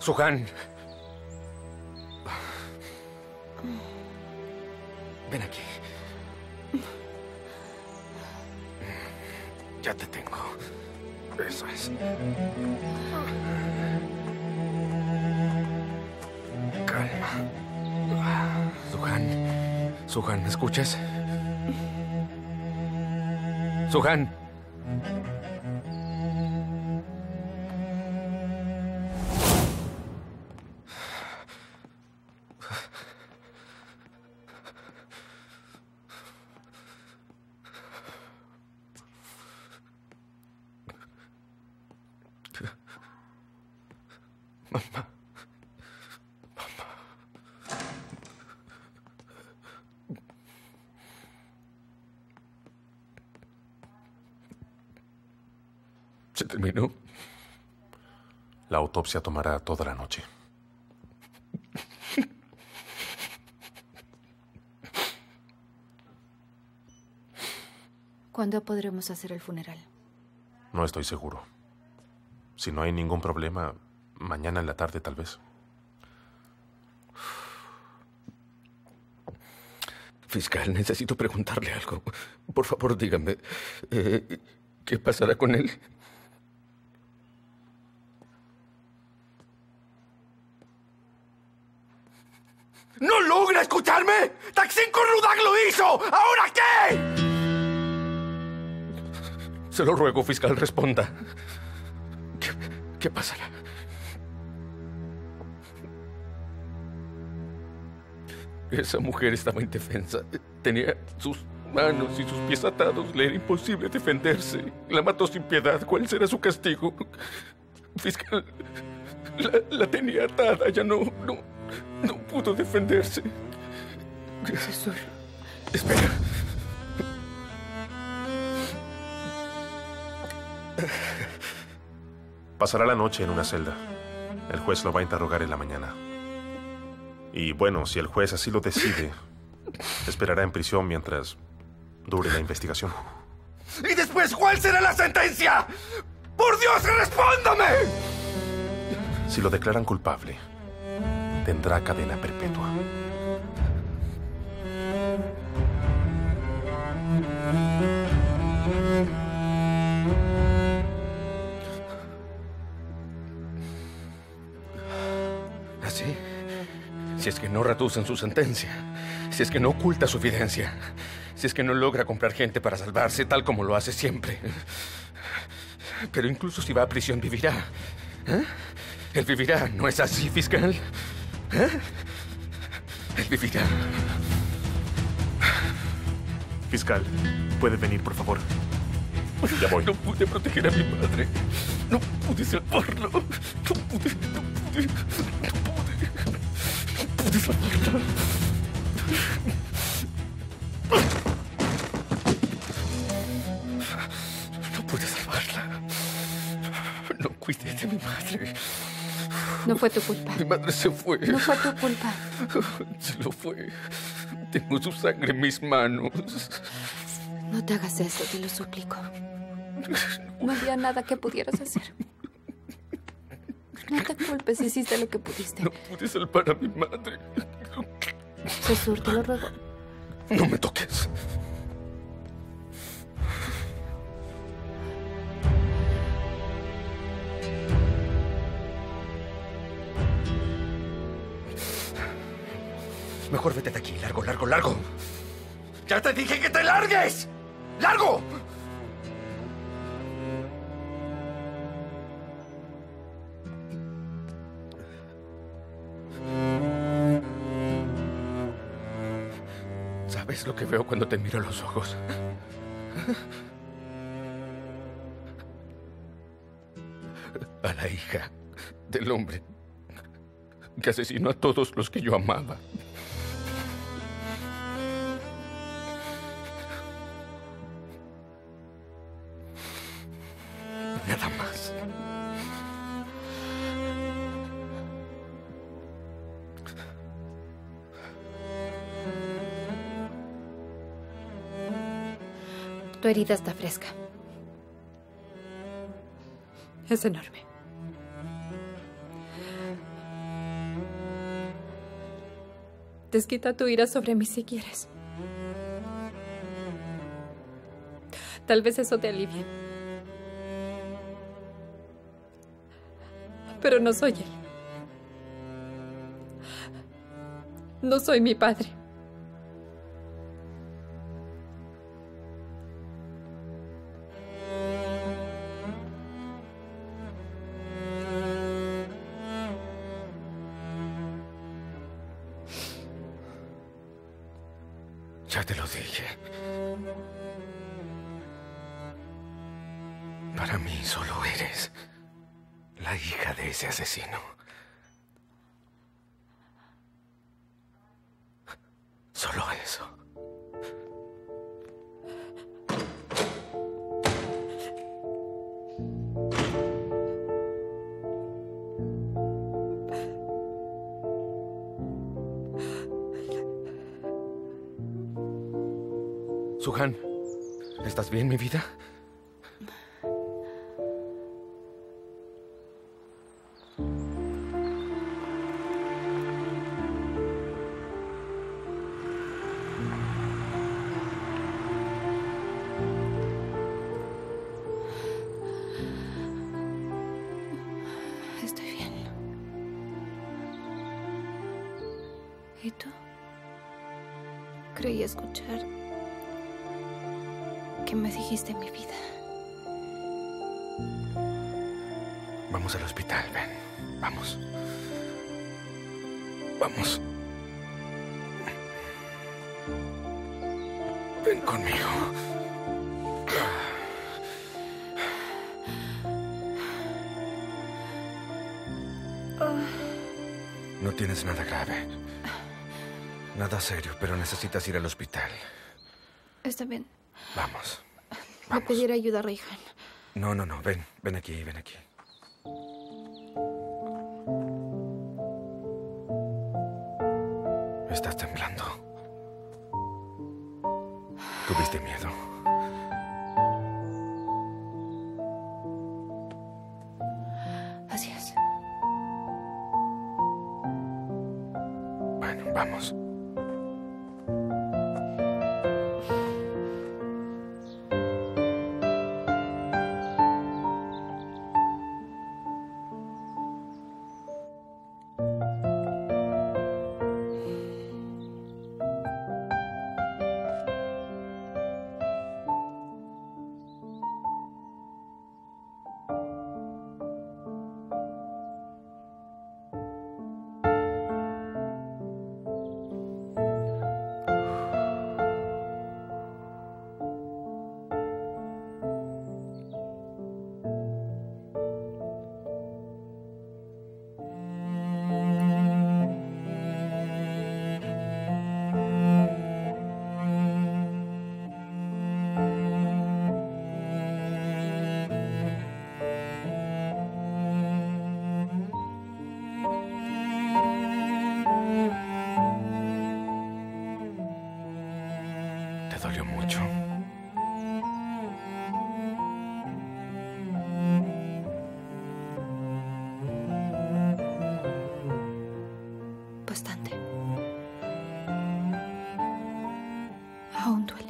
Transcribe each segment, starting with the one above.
Suhan. Ven aquí. Ya te tengo. Eso es. Calma. Suhan, ¿me escuchas? Suhan. Mamá. ¿Se terminó? La autopsia tomará toda la noche. ¿Cuándo podremos hacer el funeral? No estoy seguro. Si no hay ningún problema, mañana en la tarde tal vez. Fiscal, necesito preguntarle algo. Por favor, dígame, ¿qué pasará con él? ¡No logra escucharme! ¡Taksin Kurrudak lo hizo! ¿Ahora qué? Se lo ruego, fiscal, responda. ¿Qué pasará? Esa mujer estaba indefensa. Tenía sus manos y sus pies atados. Le era imposible defenderse. La mató sin piedad. ¿Cuál será su castigo? Fiscal, la tenía atada. Ya no pudo defenderse. Cesur. Espera. Pasará la noche en una celda. El juez lo va a interrogar en la mañana. Y bueno, si el juez así lo decide, esperará en prisión mientras dure la investigación. ¿Y después cuál será la sentencia? ¡Por Dios, respóndame! Si lo declaran culpable, tendrá cadena perpetua. ¿Así? Si es que no reducen su sentencia, si es que no oculta su evidencia, si es que no logra comprar gente para salvarse tal como lo hace siempre. Pero incluso si va a prisión, vivirá. ¿Eh? Él vivirá, ¿no es así, fiscal? ¿Eh? Él vivirá. Fiscal, ¿puede venir, por favor? Ya voy. No pude proteger a mi madre. No pude salvarlo. No pude salvarla. No pude salvarla. No cuidé de mi madre. No fue tu culpa. Mi madre se fue. No fue tu culpa. Se lo fue. Tengo su sangre en mis manos. No te hagas eso, te lo suplico. No había nada que pudieras hacer. No te culpes, hiciste lo que pudiste. No pude salvar a mi madre. Cesur, te lo ruego. No me toques. Mejor vete de aquí. Largo, largo, largo. ¡Ya te dije que te largues! ¡Largo! ¿Sabes lo que veo cuando te miro a los ojos? A la hija del hombre que asesinó a todos los que yo amaba. Nada más. Tu herida está fresca. Es enorme. Desquita tu ira sobre mí si quieres. Tal vez eso te alivie. Pero no soy él. No soy mi padre. Ya te lo dije. Para mí solo eres la hija de ese asesino. Solo eso. Suhan, ¿estás bien, mi vida? Estoy bien. ¿Y tú? Creí escuchar que me dijiste mi vida. Vamos al hospital, ven. Vamos. Vamos. Ven conmigo. No tienes nada grave. Nada serio, pero necesitas ir al hospital. Está bien. Vamos. Le Vamos. pediré ayuda a Reyhan. No. Ven. Ven aquí, ven aquí. Estás temblando. Tuviste miedo. Así es. Bueno, vamos. ¿Te dolió mucho? Bastante. Aún duele.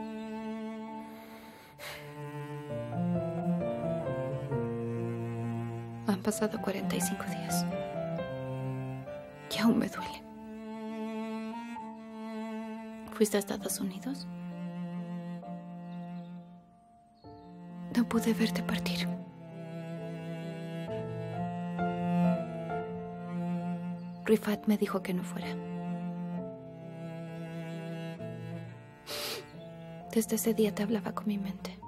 Han pasado 45 días. Y aún me duele. ¿Fuiste a Estados Unidos? No pude verte partir. Rifat me dijo que no fuera. Desde ese día te hablaba con mi mente.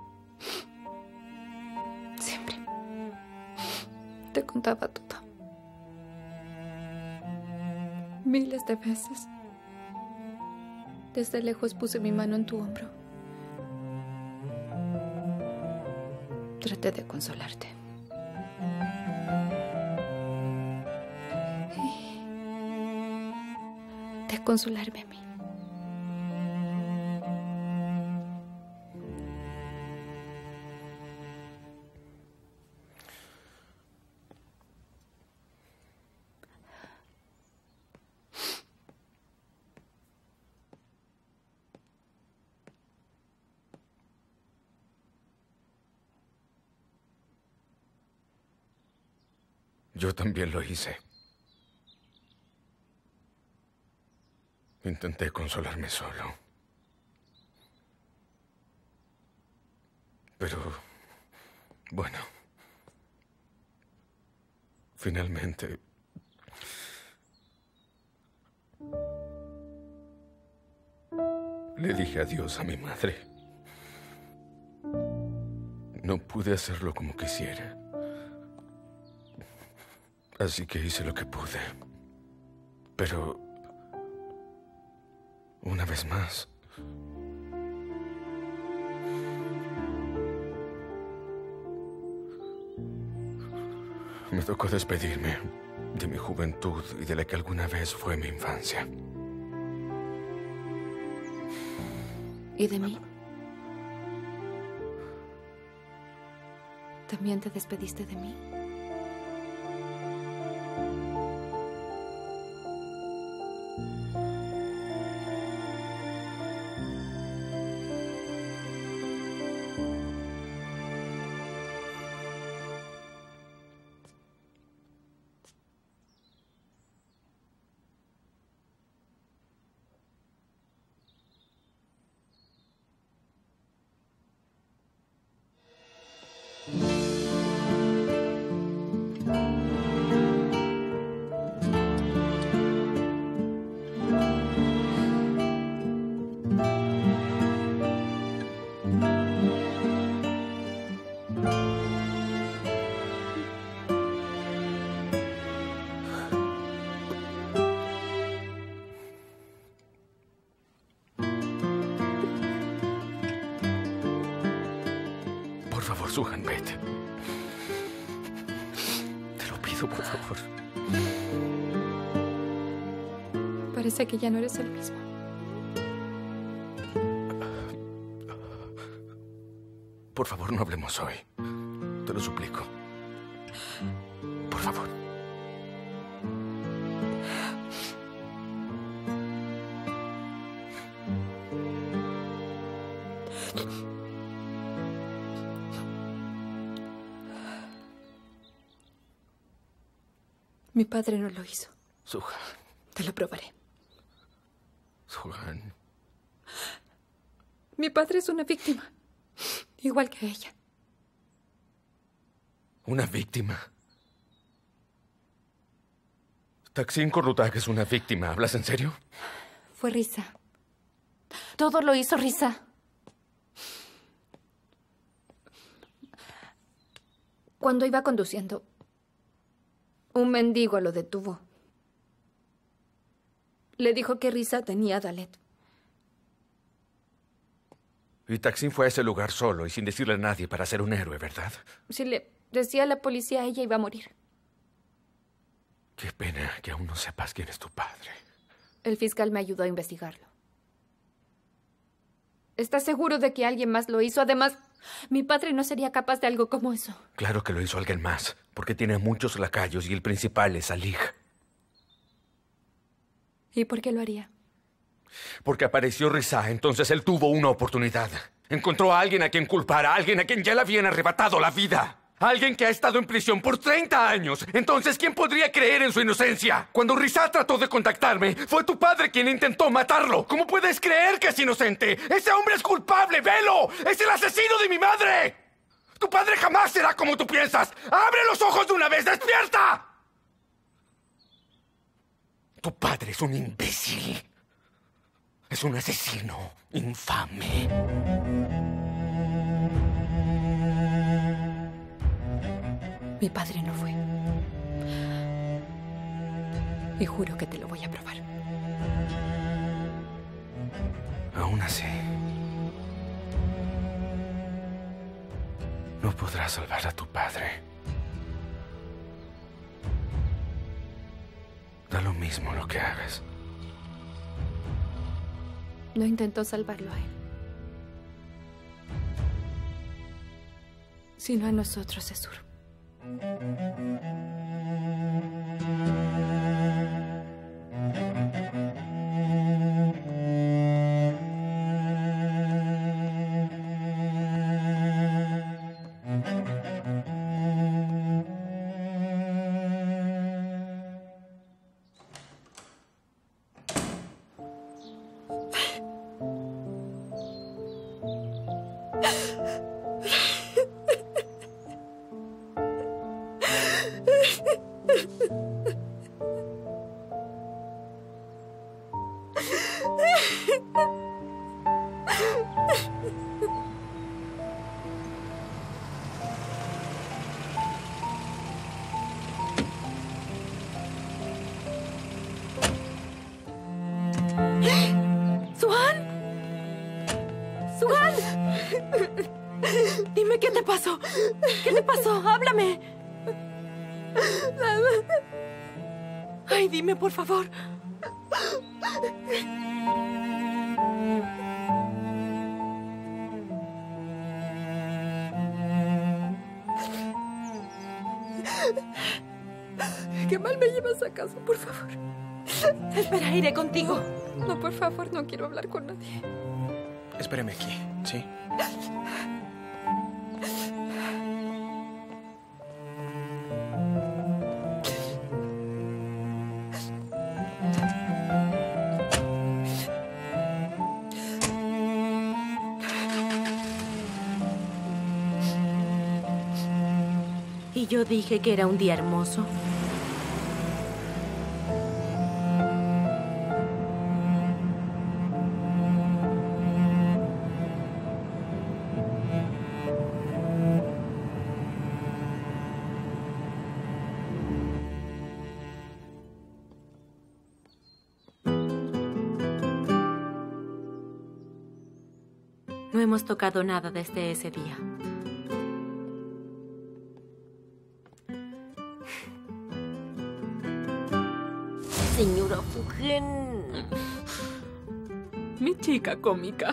Siempre. Te contaba todo. Miles de veces. Desde lejos puse mi mano en tu hombro. Traté de consolarte. Y de consolarme a mí. Yo también lo hice. Intenté consolarme solo. Pero, bueno, finalmente le dije adiós a mi madre. No pude hacerlo como quisiera. Así que hice lo que pude. Pero, una vez más, me tocó despedirme de mi juventud y de la que alguna vez fue mi infancia. ¿Y de mí? ¿También te despediste de mí? Por favor, Suhan, vete. Te lo pido, por favor. Parece que ya no eres el mismo. Por favor, no hablemos hoy. Te lo suplico. Por favor. Mi padre no lo hizo. Suhan. Te lo probaré. Suhan. Mi padre es una víctima. Igual que ella. ¿Una víctima? Taksin Korlutak es una víctima. ¿Hablas en serio? Fue Risa. Todo lo hizo Risa. Cuando iba conduciendo, un mendigo lo detuvo. Le dijo que Risa tenía a Dalet. Y Taksin fue a ese lugar solo y sin decirle a nadie para ser un héroe, ¿verdad? Si le decía a la policía, ella iba a morir. Qué pena que aún no sepas quién es tu padre. El fiscal me ayudó a investigarlo. ¿Estás seguro de que alguien más lo hizo? Además, mi padre no sería capaz de algo como eso. Claro que lo hizo alguien más, porque tiene muchos lacayos y el principal es Alig. ¿Y por qué lo haría? Porque apareció Risa, entonces él tuvo una oportunidad. Encontró a alguien a quien culpar, a alguien a quien ya le habían arrebatado la vida. Alguien que ha estado en prisión por 30 años. Entonces, ¿quién podría creer en su inocencia? Cuando Risa trató de contactarme, fue tu padre quien intentó matarlo. ¿Cómo puedes creer que es inocente? ¡Ese hombre es culpable! ¡Velo! ¡Es el asesino de mi madre! ¡Tu padre jamás será como tú piensas! ¡Abre los ojos de una vez! ¡Despierta! Tu padre es un imbécil. Es un asesino infame. Mi padre no fue. Y juro que te lo voy a probar. Aún así, no podrás salvar a tu padre. Da lo mismo lo que hagas. No intentó salvarlo a él, sino a nosotros, Cesur. pasó? ¿Qué le pasó? ¡Háblame! Nada. Ay, dime, por favor. Qué mal me llevas a casa, por favor. Espera, iré contigo. No, por favor, no quiero hablar con nadie. Espéreme aquí, ¿sí? Y yo dije que era un día hermoso. No hemos tocado nada desde ese día. Señora Fugen. Mi chica cómica.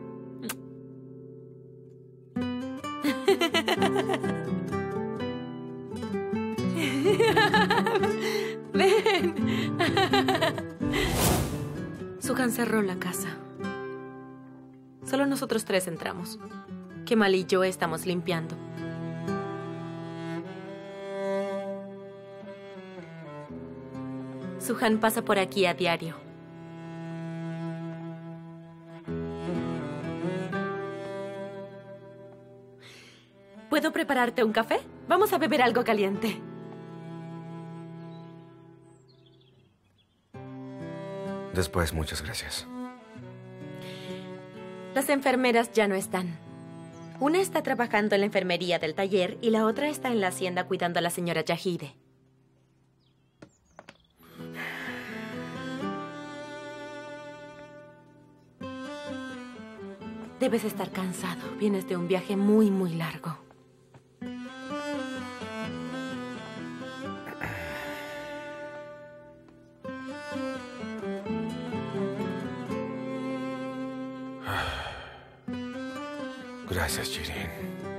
Ven. Suhan cerró la casa. Solo nosotros tres entramos. Kemal y yo estamos limpiando. Suhan pasa por aquí a diario. ¿Puedo prepararte un café? Vamos a beber algo caliente. Después, muchas gracias. Las enfermeras ya no están. Una está trabajando en la enfermería del taller y la otra está en la hacienda cuidando a la señora Yahide. Debes estar cansado. Vienes de un viaje muy, muy largo. Gracias, Shirin.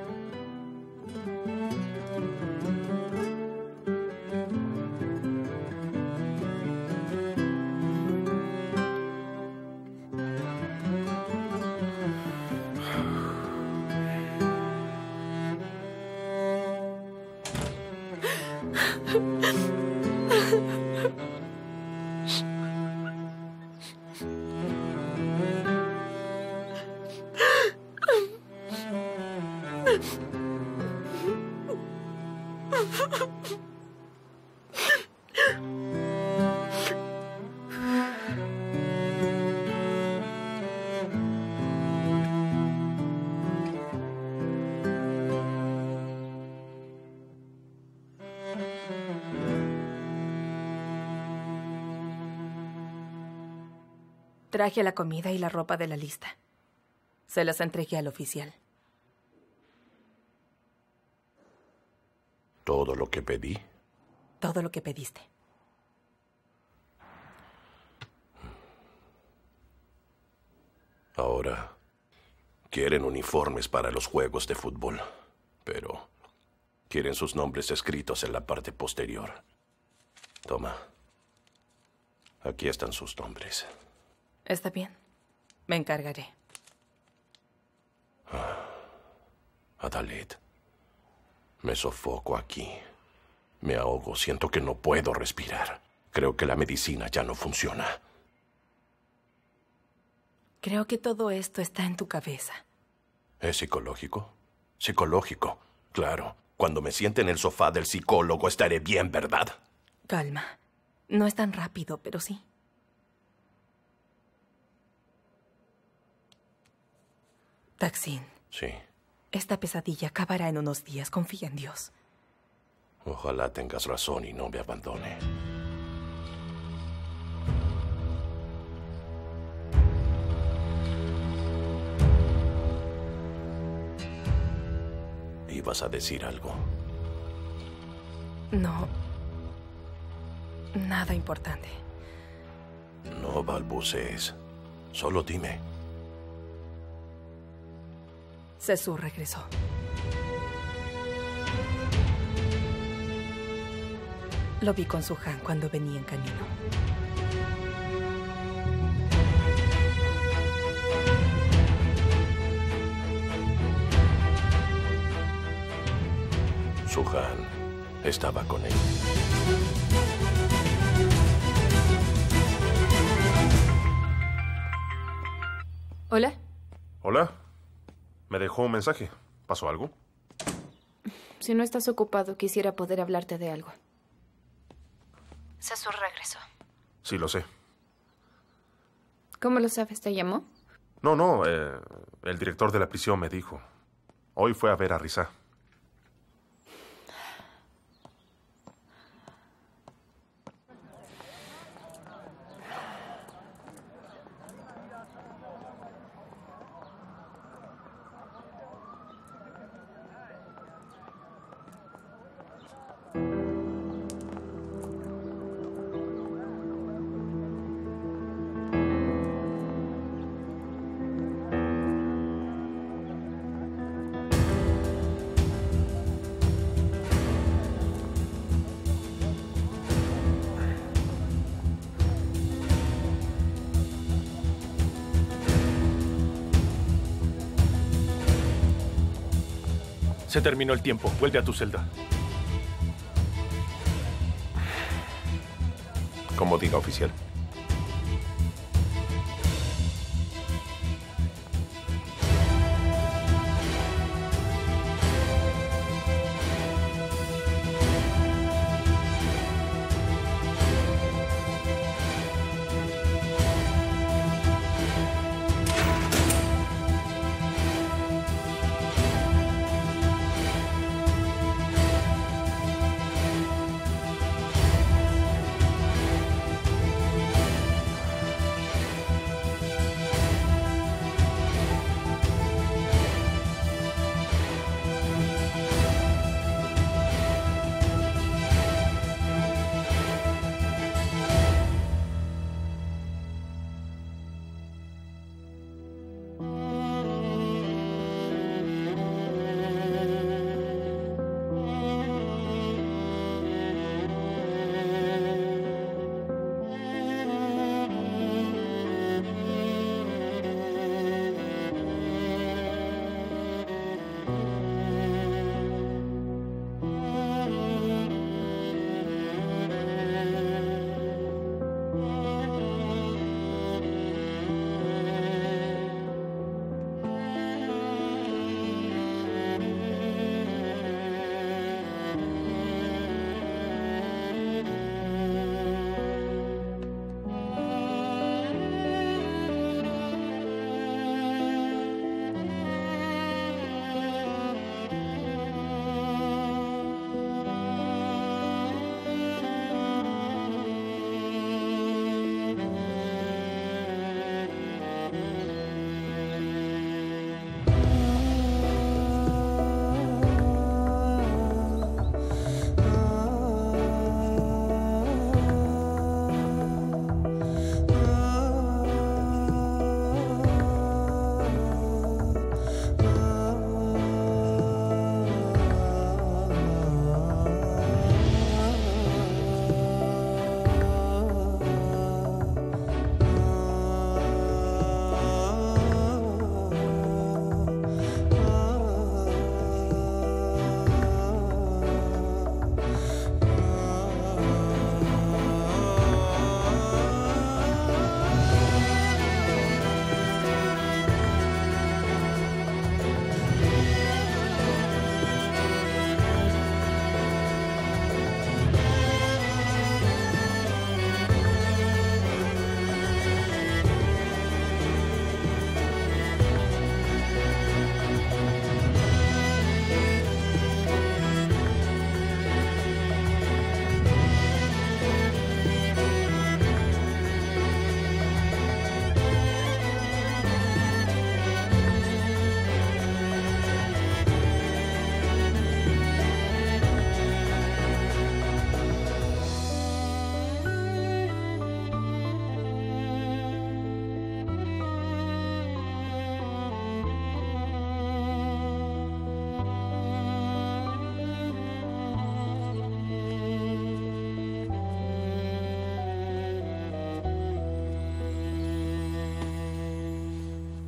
Traje la comida y la ropa de la lista. Se las entregué al oficial. ¿Todo lo que pedí? Todo lo que pediste. Ahora quieren uniformes para los juegos de fútbol, pero quieren sus nombres escritos en la parte posterior. Toma. Aquí están sus nombres. Está bien. Me encargaré. Adalet, me sofoco aquí. Me ahogo. Siento que no puedo respirar. Creo que la medicina ya no funciona. Creo que todo esto está en tu cabeza. ¿Es psicológico? Psicológico, claro. Cuando me siente en el sofá del psicólogo estaré bien, ¿verdad? Calma. No es tan rápido, pero sí. Taksin. Sí. Esta pesadilla acabará en unos días. Confía en Dios. Ojalá tengas razón y no me abandone. ibas a decir algo. No. Nada importante. No balbucees. Solo dime. Sesu regresó. Lo vi con Su-han cuando venía en camino. Su-han estaba con él. ¿Hola? Hola. Me dejó un mensaje. ¿Pasó algo? Si no estás ocupado, quisiera poder hablarte de algo. Sesu regresó. Sí, lo sé. ¿Cómo lo sabes? ¿Te llamó? No, el director de la prisión me dijo. Hoy fue a ver a Risa. Se terminó el tiempo. Vuelve a tu celda. Como diga, oficial.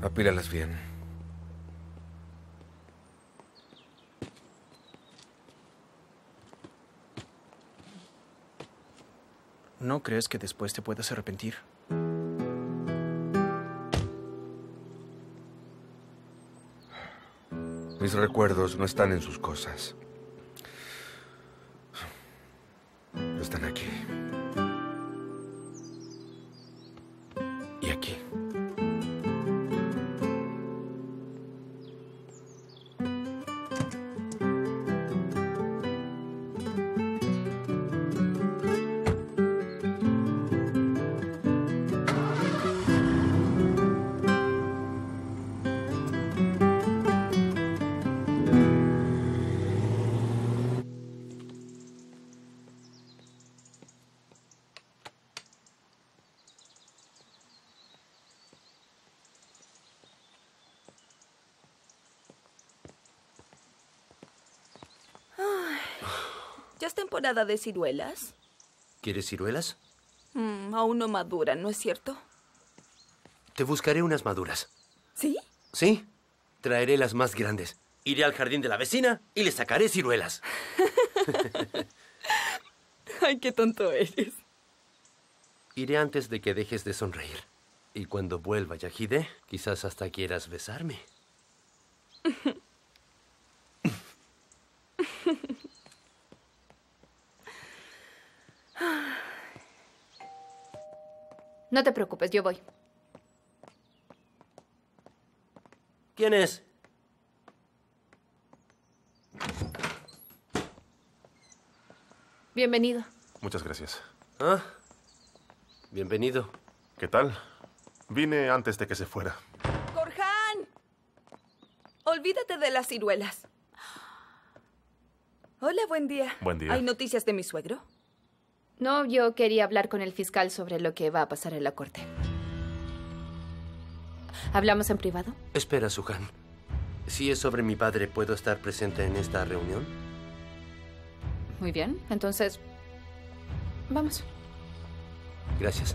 Apílalas bien. ¿No crees que después te puedas arrepentir? Mis recuerdos no están en sus cosas. Están aquí. Y aquí. ¿Ya es temporada de ciruelas? ¿Quieres ciruelas? Aún no maduran, ¿no es cierto? Te buscaré unas maduras. ¿Sí? Sí, traeré las más grandes. Iré al jardín de la vecina y le sacaré ciruelas. Ay, qué tonto eres. Iré antes de que dejes de sonreír. Y cuando vuelva Yahide, quizás hasta quieras besarme. No te preocupes, yo voy. ¿Quién es? Bienvenido. Muchas gracias. Ah, bienvenido. ¿Qué tal? Vine antes de que se fuera. ¡Corjan! Olvídate de las ciruelas. Hola, buen día. Buen día. ¿Hay noticias de mi suegro? No, yo quería hablar con el fiscal sobre lo que va a pasar en la corte. ¿Hablamos en privado? Espera, Suhan. Si es sobre mi padre, ¿puedo estar presente en esta reunión? Muy bien, entonces... vamos. Gracias.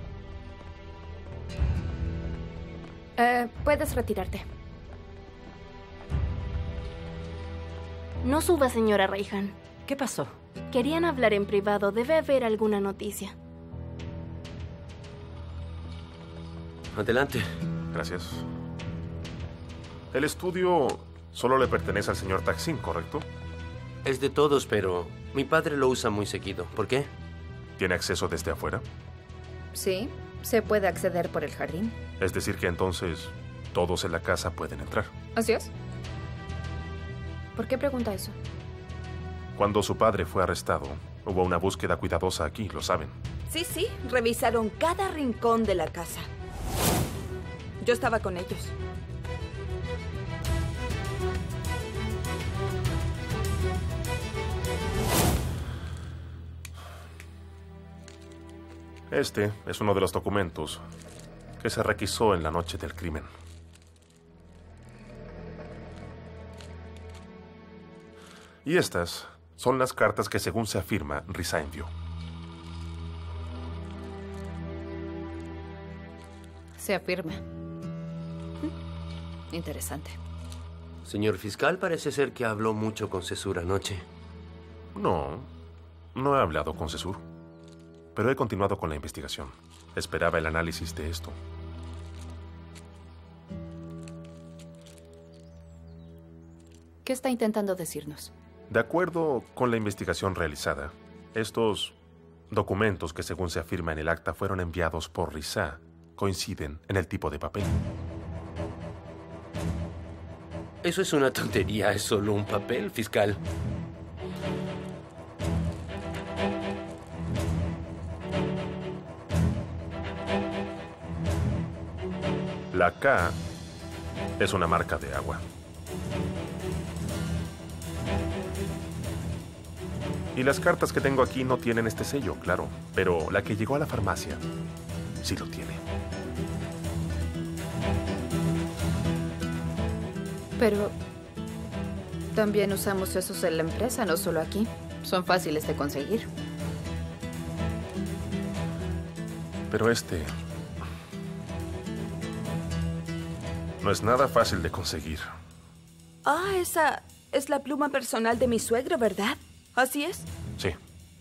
Puedes retirarte. No suba, señora Raihan. ¿Qué pasó? Querían hablar en privado. Debe haber alguna noticia. Adelante. Gracias. El estudio solo le pertenece al señor Taksin, ¿correcto? Es de todos, pero mi padre lo usa muy seguido. ¿Por qué? ¿Tiene acceso desde afuera? Sí, se puede acceder por el jardín. Es decir que entonces todos en la casa pueden entrar. ¿Así es? ¿Por qué pregunta eso? Cuando su padre fue arrestado, hubo una búsqueda cuidadosa aquí, lo saben. Sí, revisaron cada rincón de la casa. Yo estaba con ellos. Este es uno de los documentos que se requisó en la noche del crimen. Y estas son las cartas que, según se afirma, Risa envió. Se afirma. Interesante. Señor fiscal, parece ser que habló mucho con Cesur anoche. No he hablado con Cesur. Pero he continuado con la investigación. Esperaba el análisis de esto. ¿Qué está intentando decirnos? De acuerdo con la investigación realizada, estos documentos que, según se afirma en el acta, fueron enviados por Risa, coinciden en el tipo de papel. Eso es una tontería, es solo un papel, fiscal. La K es una marca de agua. Y las cartas que tengo aquí no tienen este sello, claro, pero la que llegó a la farmacia sí lo tiene. Pero también usamos esos en la empresa, no solo aquí. Son fáciles de conseguir. Pero este No es nada fácil de conseguir. Ah, esa es la pluma personal de mi suegro, ¿verdad? ¿Así es? Sí.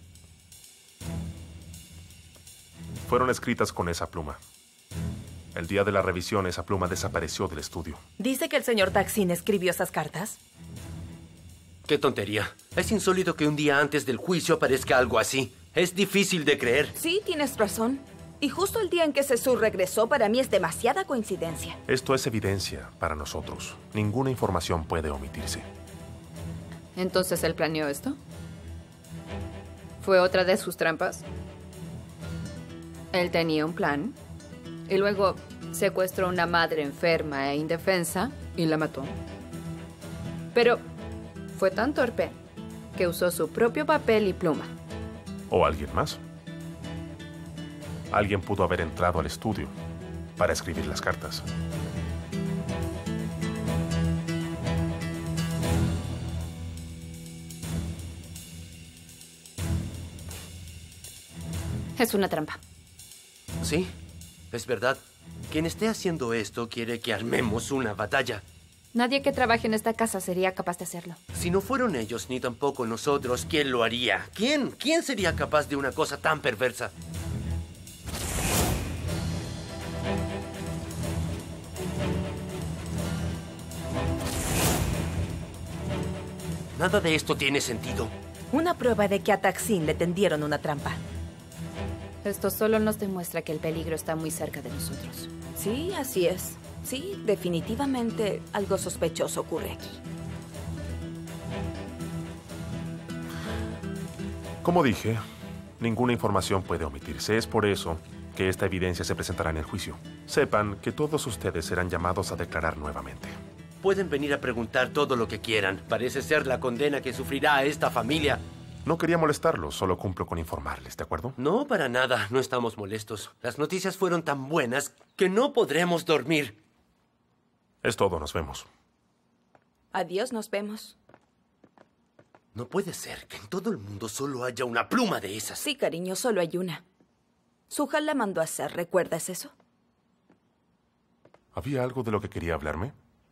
Fueron escritas con esa pluma. El día de la revisión, esa pluma desapareció del estudio. ¿Dice que el señor Taksin escribió esas cartas? ¡Qué tontería! Es insólito que un día antes del juicio aparezca algo así. Es difícil de creer. Sí, tienes razón. Y justo el día en que Cesur regresó, para mí es demasiada coincidencia. Esto es evidencia para nosotros. Ninguna información puede omitirse. ¿Entonces él planeó esto? ¿Fue otra de sus trampas? Él tenía un plan y luego secuestró a una madre enferma e indefensa y la mató. Pero fue tan torpe que usó su propio papel y pluma. ¿O alguien más? Alguien pudo haber entrado al estudio para escribir las cartas. Es una trampa. Sí, es verdad. Quien esté haciendo esto quiere que armemos una batalla. Nadie que trabaje en esta casa sería capaz de hacerlo. Si no fueron ellos, ni tampoco nosotros, ¿quién lo haría? ¿Quién? ¿Quién sería capaz de una cosa tan perversa? Nada de esto tiene sentido. Una prueba de que a Taksin le tendieron una trampa. Esto solo nos demuestra que el peligro está muy cerca de nosotros. Sí, así es. Sí, definitivamente algo sospechoso ocurre aquí. Como dije, ninguna información puede omitirse. Es por eso que esta evidencia se presentará en el juicio. Sepan que todos ustedes serán llamados a declarar nuevamente. Pueden venir a preguntar todo lo que quieran. Parece ser la condena que sufrirá esta familia. No quería molestarlos, solo cumplo con informarles, ¿de acuerdo? No, para nada. No estamos molestos. Las noticias fueron tan buenas que no podremos dormir. Es todo, nos vemos. Adiós, nos vemos. No puede ser que en todo el mundo solo haya una pluma de esas. Sí, cariño, solo hay una. Suhal la mandó a hacer, ¿recuerdas eso? ¿Había algo de lo que quería hablarme?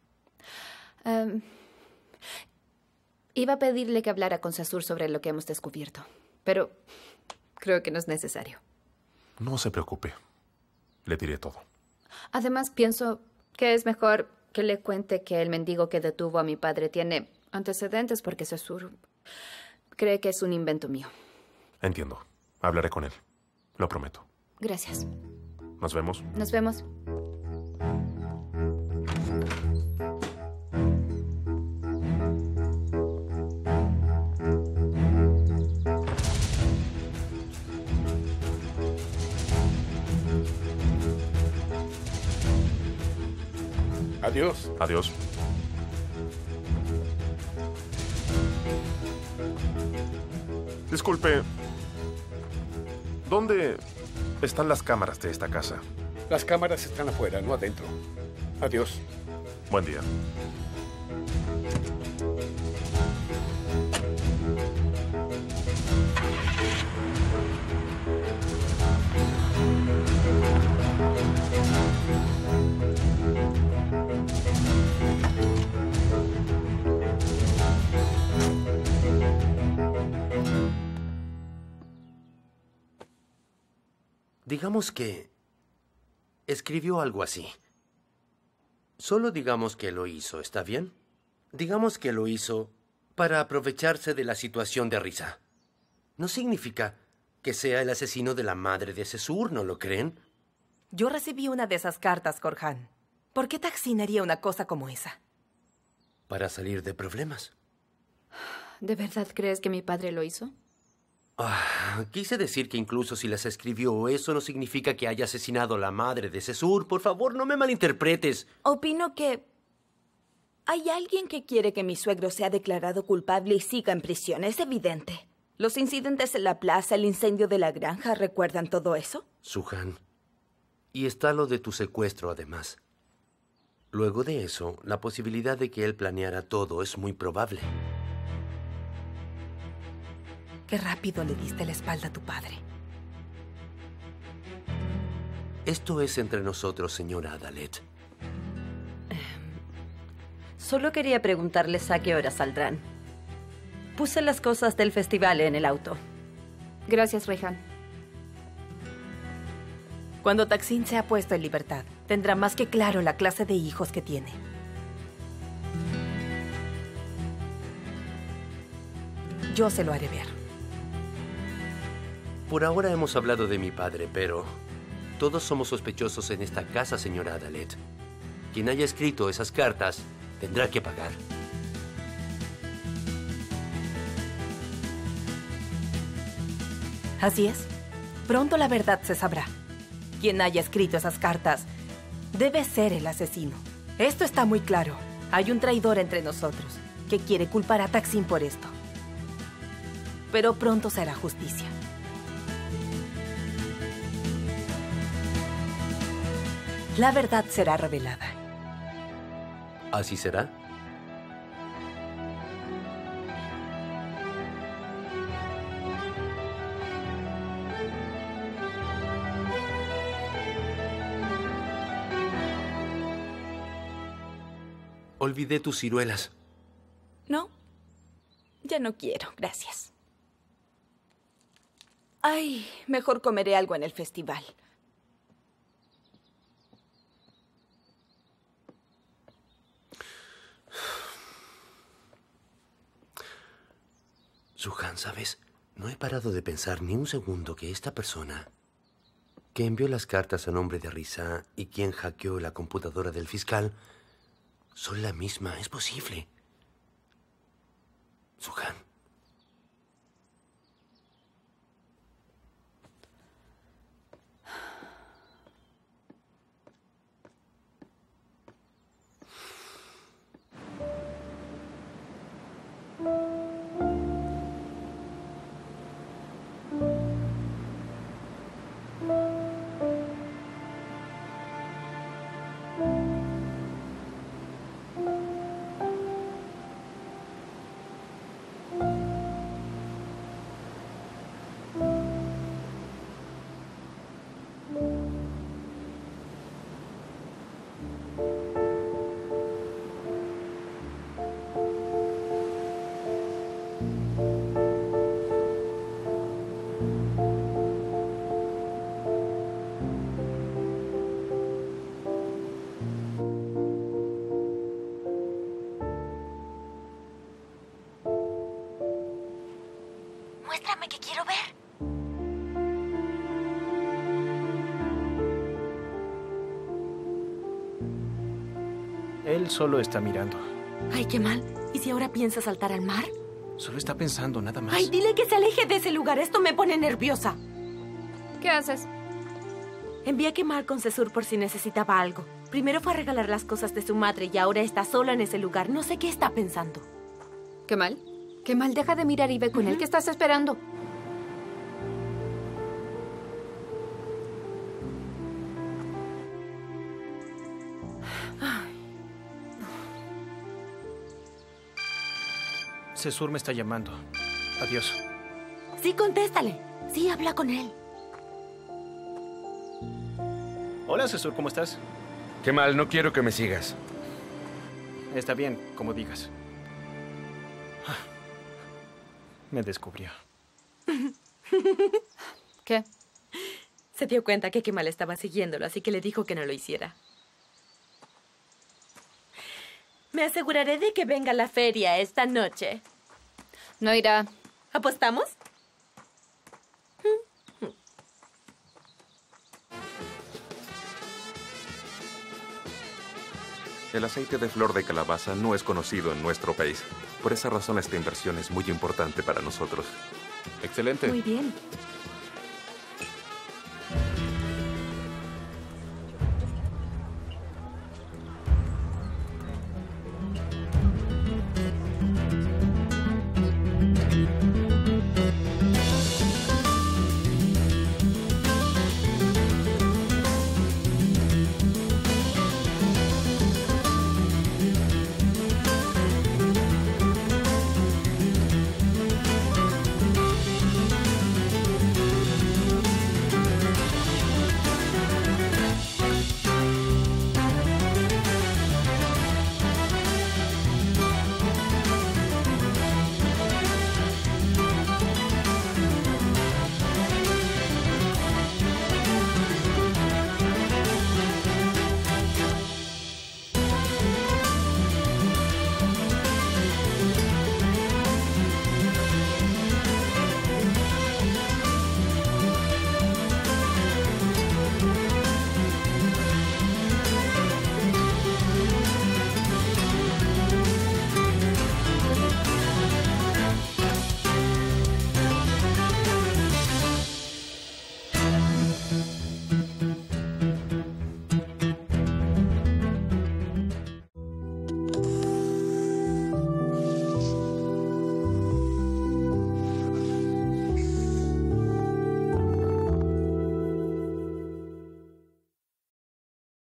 Iba a pedirle que hablara con Cesur sobre lo que hemos descubierto, pero creo que no es necesario. No se preocupe. Le diré todo. Además, pienso que es mejor que le cuente que el mendigo que detuvo a mi padre tiene antecedentes porque Cesur cree que es un invento mío. Entiendo. Hablaré con él. Lo prometo. Gracias. Nos vemos. Nos vemos. Adiós. Adiós. Disculpe. ¿Dónde están las cámaras de esta casa? Las cámaras están afuera, no adentro. Adiós. Buen día. Digamos que escribió algo así. Solo digamos que lo hizo, ¿está bien? Digamos que lo hizo para aprovecharse de la situación de Risa. No significa que sea el asesino de la madre de Cesur, ¿no lo creen? Yo recibí una de esas cartas, Korhan. ¿Por qué Taksin haría una cosa como esa? Para salir de problemas. ¿De verdad crees que mi padre lo hizo? Quise decir que incluso si las escribió, eso no significa que haya asesinado a la madre de Cesur. Por favor, no me malinterpretes. Opino que hay alguien que quiere que mi suegro sea declarado culpable y siga en prisión. Es evidente. Los incidentes en la plaza, el incendio de la granja, ¿recuerdan todo eso? Suhan. Y está lo de tu secuestro, además. Luego de eso, la posibilidad de que él planeara todo es muy probable. Qué rápido le diste la espalda a tu padre. Esto es entre nosotros, señora Adalet. Solo quería preguntarles a qué hora saldrán. Puse las cosas del festival en el auto. Gracias, Reyhan. Cuando Taksin sea puesto en libertad, tendrá más que claro la clase de hijos que tiene. Yo se lo haré ver. Por ahora hemos hablado de mi padre, pero todos somos sospechosos en esta casa, señora Adalet. Quien haya escrito esas cartas tendrá que pagar. Así es. Pronto la verdad se sabrá. Quien haya escrito esas cartas debe ser el asesino. Esto está muy claro. Hay un traidor entre nosotros que quiere culpar a Taksin por esto. Pero pronto se hará justicia. La verdad será revelada. ¿Así será? Olvidé tus ciruelas. No, ya no quiero, gracias. Ay, mejor comeré algo en el festival. Suhan, ¿sabes? No he parado de pensar ni un segundo que esta persona que envió las cartas a nombre de Risa y quien hackeó la computadora del fiscal son la misma. Es posible. Suhan. Muéstrame que quiero ver. Él solo está mirando. Ay, qué mal. ¿Y si ahora piensa saltar al mar? Solo está pensando, nada más. Ay, dile que se aleje de ese lugar. Esto me pone nerviosa. ¿Qué haces? Envié a Kemal con Cesur por si necesitaba algo. Primero fue a regalar las cosas de su madre y ahora está sola en ese lugar. No sé qué está pensando. Kemal, Kemal, deja de mirar y ve con él. ¿Qué estás esperando? Cesur me está llamando. Adiós. Sí, contéstale. Sí, habla con él. Hola, Cesur, ¿cómo estás? Kemal, no quiero que me sigas. Está bien, como digas. Me descubrió. ¿Qué? Se dio cuenta que Kemal estaba siguiéndolo, así que le dijo que no lo hiciera. Me aseguraré de que venga a la feria esta noche. No irá. ¿Apostamos? El aceite de flor de calabaza no es conocido en nuestro país. Por esa razón esta inversión es muy importante para nosotros. Excelente. Muy bien.